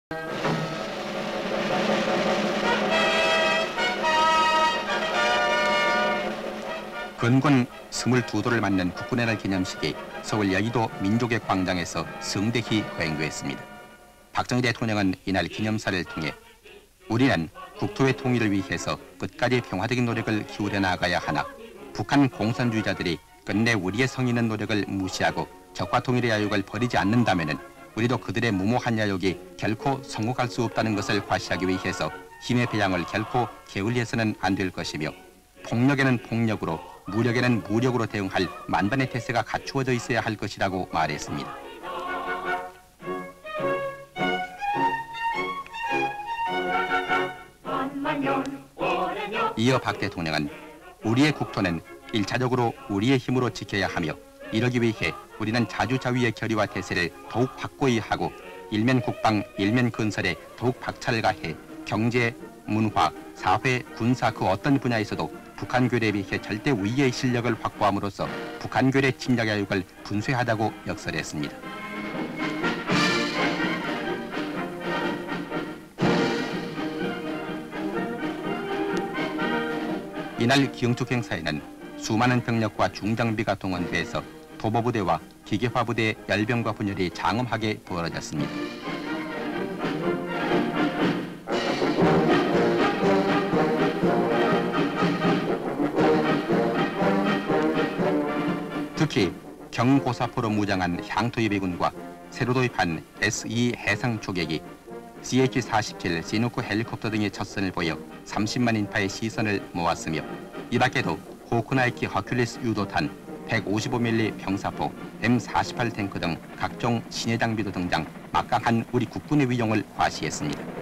건군 22도를 맞는 국군의 날 기념식이 서울 여의도 민족의 광장에서 성대히 거행됐습니다. 박정희 대통령은 이날 기념사를 통해 우리는 국토의 통일을 위해서 끝까지 평화적인 노력을 기울여 나가야 하나 북한 공산주의자들이 끝내 우리의 성의 있는 노력을 무시하고 적과 통일의 야욕을 버리지 않는다면 우리도 그들의 무모한 야욕이 결코 성공할 수 없다는 것을 과시하기 위해서 힘의 배양을 결코 게을리해서는 안 될 것이며 폭력에는 폭력으로 무력에는 무력으로 대응할 만반의 태세가 갖추어져 있어야 할 것이라고 말했습니다. 이어 박 대통령은 우리의 국토는 1차적으로 우리의 힘으로 지켜야 하며 이러기 위해 우리는 자주자위의 결의와 태세를 더욱 확고히 하고 일면 국방, 일면 건설에 더욱 박차를 가해 경제, 문화, 사회, 군사 그 어떤 분야에서도 북한 괴뢰에 비해 절대 우위의 실력을 확보함으로써 북한 괴뢰 침략 야욕을 분쇄하다고 역설했습니다. 이날 기영축 행사에는 수많은 병력과 중장비가 동원돼서 도보부대와 기계화부대의 열병과 분열이 장엄하게 벌어졌습니다. 특히 경고사포로 무장한 향토예비군과 새로 도입한 SE 해상 초계기, CH-47 시누크 헬리콥터 등의 첫선을 보여 30만 인파의 시선을 모았으며 이 밖에도 호크나이키 허큘리스 유도탄, 155mm 병사포, M48 탱크 등 각종 신의 장비도 등장 막강한 우리 국군의 위용을 과시했습니다.